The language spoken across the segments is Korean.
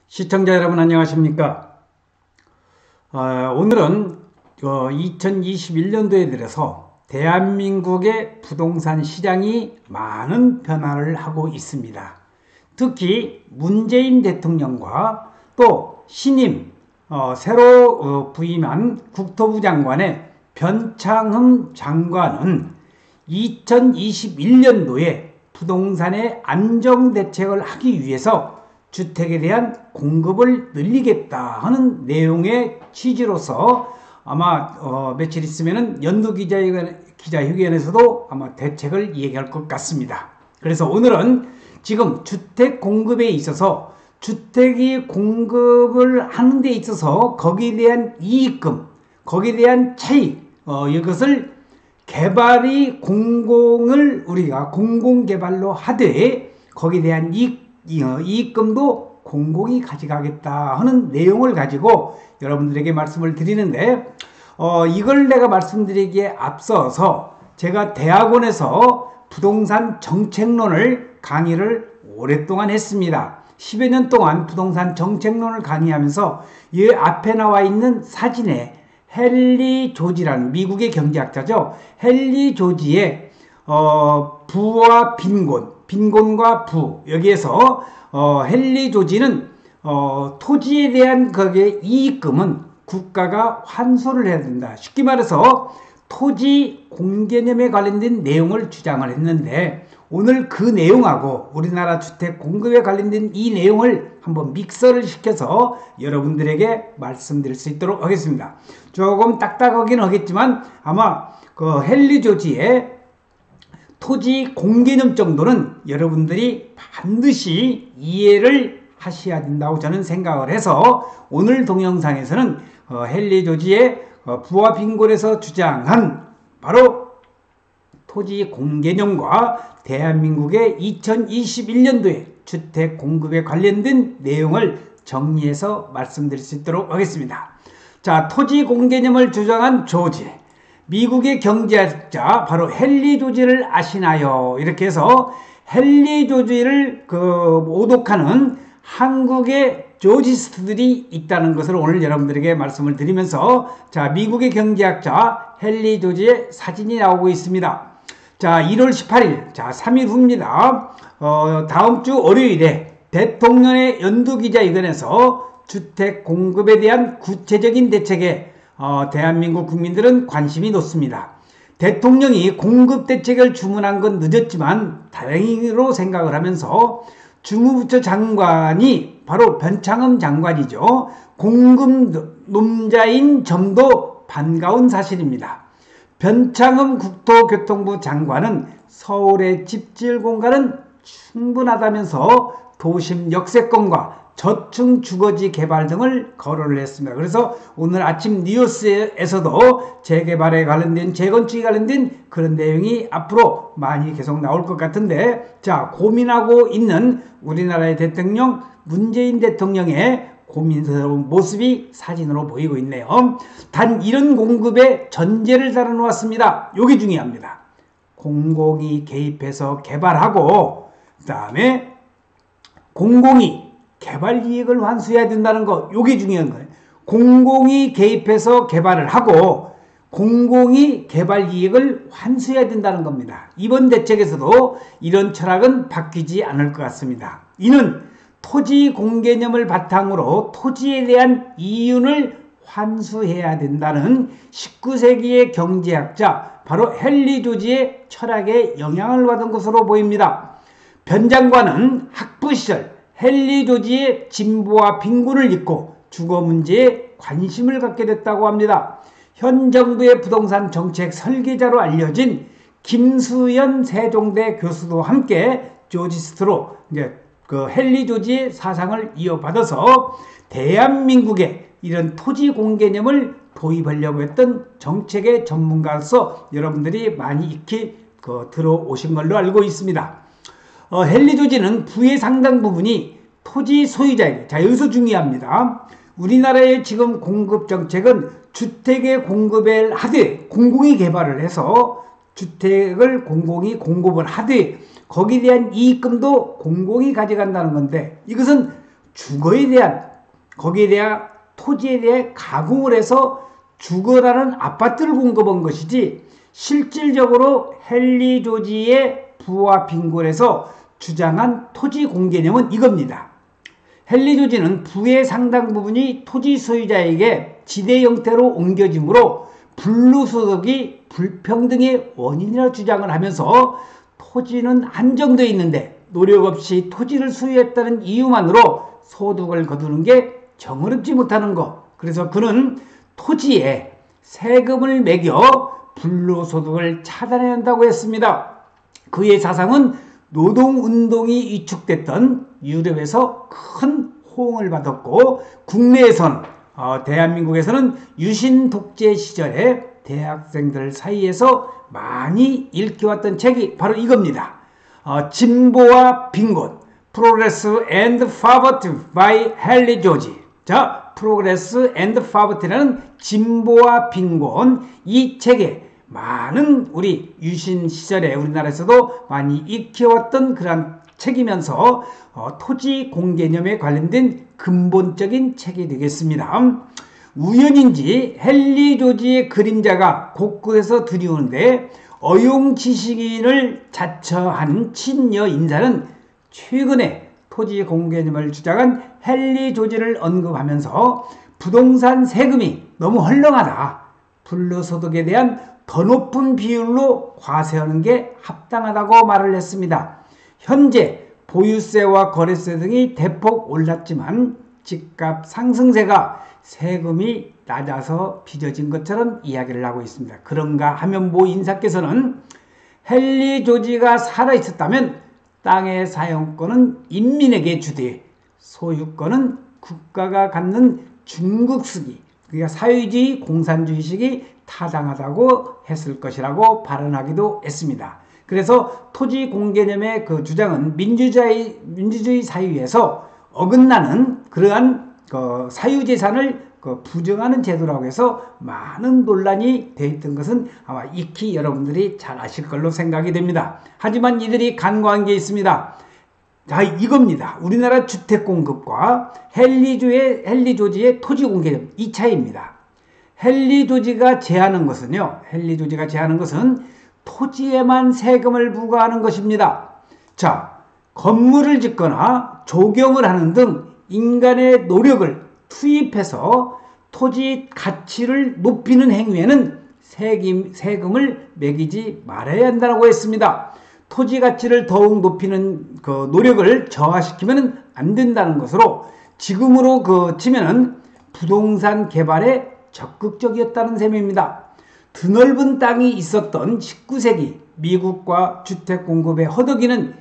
시청자 여러분 안녕하십니까? 오늘은 2021년도에 들어서 대한민국의 부동산 시장이 많은 변화를 하고 있습니다. 특히 문재인 대통령과 또 신임 새로 부임한 국토부 장관의 변창흠 장관은 2021년도에 부동산의 안정대책을 하기 위해서 주택에 대한 공급을 늘리겠다 하는 내용의 취지로서 아마 며칠 있으면은 연두 기자회견에서도 아마 대책을 얘기할 것 같습니다. 그래서 오늘은 지금 주택 공급에 있어서 주택이 공급을 하는 데 있어서 거기에 대한 이익금, 거기에 대한 차익, 이것을 개발이 공공을 우리가 공공개발로 하되 거기에 대한 이익금도 공공이 가져가겠다 하는 내용을 가지고 여러분들에게 말씀을 드리는데 이걸 내가 말씀드리기에 앞서서 제가 대학원에서 부동산 정책론을 강의를 오랫동안 했습니다. 10여 년 동안 부동산 정책론을 강의하면서 이 앞에 나와 있는 사진에 헨리 조지라는 미국의 경제학자죠. 헨리 조지의 부와 빈곤과 부, 여기에서 헨리 조지는 토지에 대한 거기에 이익금은 국가가 환수를 해야 된다. 쉽게 말해서 토지 공개념에 관련된 내용을 주장을 했는데 오늘 그 내용하고 우리나라 주택 공급에 관련된 이 내용을 한번 믹서를 시켜서 여러분들에게 말씀드릴 수 있도록 하겠습니다. 조금 딱딱하긴 하겠지만 아마 그 헨리 조지의 토지 공개념 정도는 여러분들이 반드시 이해를 하셔야 된다고 저는 생각을 해서 오늘 동영상에서는 헨리 조지의 부와 빈곤에서 주장한 바로 토지 공개념과 대한민국의 2021년도에 주택 공급에 관련된 내용을 정리해서 말씀드릴 수 있도록 하겠습니다. 자, 토지 공개념을 주장한 조지, 미국의 경제학자 바로 헨리 조지를 아시나요? 이렇게 해서 헨리 조지를 오독하는 한국의 조지스트들이 있다는 것을 오늘 여러분들에게 말씀을 드리면서 자, 미국의 경제학자 헨리 조지의 사진이 나오고 있습니다. 자, 1월 18일, 자, 3일 후입니다. 다음 주 월요일에 대통령의 연두기자회견에서 주택 공급에 대한 구체적인 대책에 대한민국 국민들은 관심이 높습니다. 대통령이 공급 대책을 주문한 건 늦었지만 다행으로 생각을 하면서 주무부처 장관이 바로 변창흠 장관이죠. 공급 놈자인 점도 반가운 사실입니다. 변창흠 국토교통부 장관은 서울의 집지을 공간은 충분하다면서 도심 역세권과 저층 주거지 개발 등을 거론을 했습니다. 그래서 오늘 아침 뉴스에서도 재개발에 관련된 재건축에 관련된 그런 내용이 앞으로 많이 계속 나올 것 같은데 자, 고민하고 있는 우리나라의 대통령 문재인 대통령의 고민스러운 모습이 사진으로 보이고 있네요. 단 이런 공급의 전제를 달아놓았습니다. 이게 중요합니다. 공공이 개입해서 개발하고 그 다음에 공공이 개발 이익을 환수해야 된다는 거, 이게 중요한 거예요. 공공이 개입해서 개발을 하고 공공이 개발 이익을 환수해야 된다는 겁니다. 이번 대책에서도 이런 철학은 바뀌지 않을 것 같습니다. 이는 토지 공개념을 바탕으로 토지에 대한 이윤을 환수해야 된다는 19세기의 경제학자 바로 헨리 조지의 철학에 영향을 받은 것으로 보입니다. 변 장관은 학부 시절 헨리 조지의 진보와 빈곤을 잊고 주거 문제에 관심을 갖게 됐다고 합니다. 현 정부의 부동산 정책 설계자로 알려진 김수현 세종대 교수도 함께 조지스트로 그 헨리 조지의 사상을 이어받아서 대한민국에 이런 토지 공개념을 도입하려고 했던 정책의 전문가로서 여러분들이 많이 익히 들어오신 걸로 알고 있습니다. 헨리 조지는 부의 상당 부분이 토지 소유자에게, 자, 여기서 중요합니다. 우리나라의 지금 공급 정책은 주택의 공급을 하되 공공이 개발을 해서 주택을 공공이 공급을 하되 거기에 대한 이익금도 공공이 가져간다는 건데 이것은 주거에 대한, 거기에 대한 토지에 대해 가공을 해서 주거라는 아파트를 공급한 것이지, 실질적으로 헨리 조지의 부와 빈곤에서 주장한 토지 공개념은 이겁니다. 헨리 조지는 부의 상당 부분이 토지 소유자에게 지대 형태로 옮겨지므로 불로소득이 불평등의 원인이라 주장을 하면서 토지는 한정되어 있는데 노력 없이 토지를 소유했다는 이유만으로 소득을 거두는 게 정의롭지 못하는 것. 그래서 그는 토지에 세금을 매겨 불로소득을 차단해야 한다고 했습니다. 그의 사상은 노동운동이 위축됐던 유럽에서 큰 호응을 받았고, 국내에서는 대한민국에서는 유신 독재 시절에 대학생들 사이에서 많이 읽혀왔던 책이 바로 이겁니다. 진보와 빈곤, Progress and Poverty by 헨리 조지. 자, Progress and Poverty라는 진보와 빈곤, 이 책에 많은 우리 유신 시절에 우리나라에서도 많이 익혀왔던 그런 책이면서 토지 공개념에 관련된 근본적인 책이 되겠습니다. 우연인지 헨리 조지의 그림자가 곳곳에서 드리우는데 어용 지식인을 자처한 친여 인사는 최근에 토지 공개념을 주장한 헨리 조지를 언급하면서 부동산 세금이 너무 헐렁하다, 불로소득에 대한 더 높은 비율로 과세하는 게 합당하다고 말을 했습니다. 현재 보유세와 거래세 등이 대폭 올랐지만 집값 상승세가 세금이 낮아서 빚어진 것처럼 이야기를 하고 있습니다. 그런가 하면 모 인사께서는 헨리 조지가 살아있었다면 땅의 사용권은 인민에게 주되 소유권은 국가가 갖는 중국식이, 그러니까 사회주의 공산주의식이 타당하다고 했을 것이라고 발언하기도 했습니다. 그래서 토지 공개념의 그 주장은 민주주의 사회에서 어긋나는 그러한 사유재산을 부정하는 제도라고 해서 많은 논란이 되어 있던 것은 아마 익히 여러분들이 잘 아실 걸로 생각이 됩니다. 하지만 이들이 간과한 게 있습니다. 자, 이겁니다. 우리나라 주택 공급과 헨리 조지의 토지 공개념, 이 차이입니다. 헨리 조지가 제안한 것은요, 토지에만 세금을 부과하는 것입니다. 자, 건물을 짓거나 조경을 하는 등 인간의 노력을 투입해서 토지 가치를 높이는 행위에는 세금을 매기지 말아야 한다고 했습니다. 토지 가치를 더욱 높이는 그 노력을 저하시키면 안 된다는 것으로 지금으로 치면은 부동산 개발에 적극적이었다는 셈입니다. 드넓은 땅이 있었던 19세기 미국과 주택 공급의 허덕이는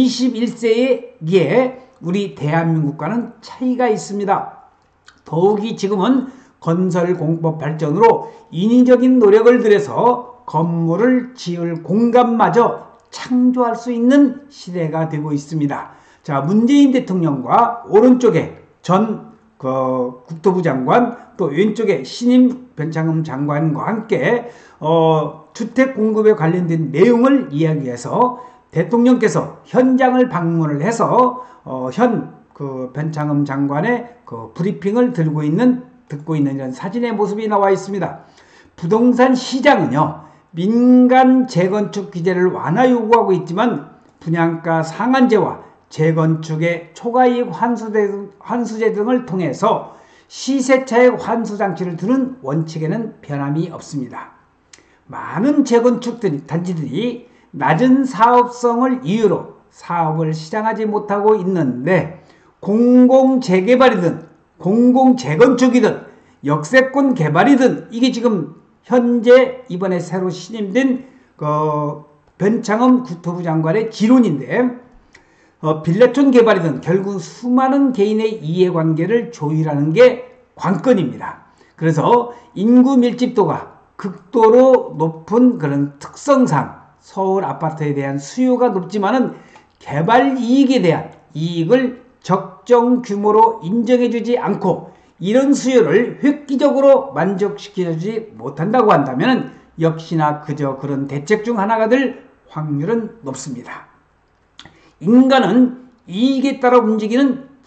21세기에 우리 대한민국과는 차이가 있습니다. 더욱이 지금은 건설 공법 발전으로 인위적인 노력을 들여서 건물을 지을 공간마저 창조할 수 있는 시대가 되고 있습니다. 자, 문재인 대통령과 오른쪽에 전 국토부 장관, 또 왼쪽에 신임 변창흠 장관과 함께 주택 공급에 관련된 내용을 이야기해서 대통령께서 현장을 방문을 해서 현 변창흠 장관의 브리핑을 듣고 있는 이런 사진의 모습이 나와 있습니다. 부동산 시장은요, 민간 재건축 규제를 완화 요구하고 있지만 분양가 상한제와 재건축의 초과이익 환수제 등을 통해서 시세차익 환수 장치를 두는 원칙에는 변함이 없습니다. 많은 재건축 단지들이 낮은 사업성을 이유로 사업을 시작하지 못하고 있는데, 공공재개발이든 공공재건축이든 역세권 개발이든 이게 지금 현재 이번에 새로 신임된 변창흠 국토부 장관의 기론인데, 빌라촌 개발이든 결국 수많은 개인의 이해관계를 조율하는 게 관건입니다. 그래서 인구 밀집도가 극도로 높은 그런 특성상 서울 아파트에 대한 수요가 높지만은 개발 이익에 대한 이익을 적정 규모로 인정해주지 않고 이런 수요를 획기적으로 만족시켜주지 못한다고 한다면 역시나 그저 그런 대책 중 하나가 될 확률은 높습니다. 인간은 이익에 따라 움직이는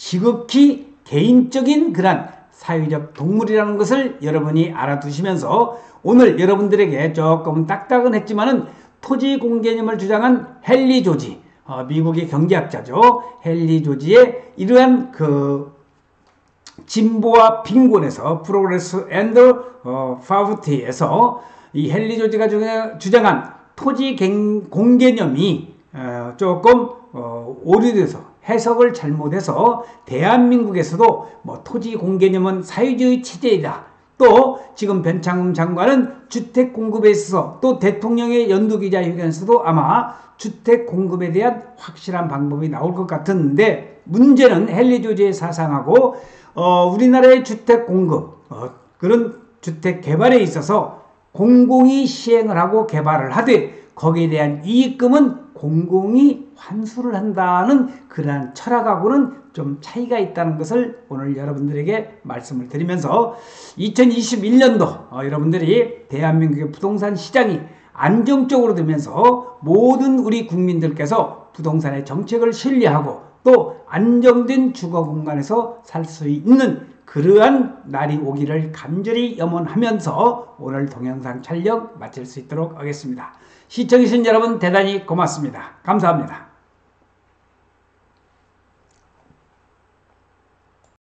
지극히 개인적인 그런 사회적 동물이라는 것을 여러분이 알아두시면서 오늘 여러분들에게 조금 딱딱은 했지만은 토지 공개념을 주장한 헨리 조지, 미국의 경제학자죠. 헨리 조지의 이러한 그 진보와 빈곤에서 프로그레스 앤드 파버티에서 이 헨리 조지가 주장한 토지 공개념이 조금 오류돼서 해석을 잘못해서 대한민국에서도 뭐 토지 공개념은 사회주의 체제이다. 또 지금 변창흠 장관은 주택 공급에 있어서 또 대통령의 연두기자회견에서도 아마 주택 공급에 대한 확실한 방법이 나올 것 같은데 문제는 헨리 조지의 사상하고 우리나라의 주택 공급 그런 주택 개발에 있어서 공공이 시행을 하고 개발을 하되 거기에 대한 이익금은 공공이 환수를 한다는 그러한 철학하고는 좀 차이가 있다는 것을 오늘 여러분들에게 말씀을 드리면서 2021년도 여러분들이 대한민국의 부동산 시장이 안정적으로 되면서 모든 우리 국민들께서 부동산의 정책을 신뢰하고 또 안정된 주거 공간에서 살 수 있는 그러한 날이 오기를 간절히 염원하면서 오늘 동영상 촬영 마칠 수 있도록 하겠습니다. 시청해주신 여러분 대단히 고맙습니다. 감사합니다.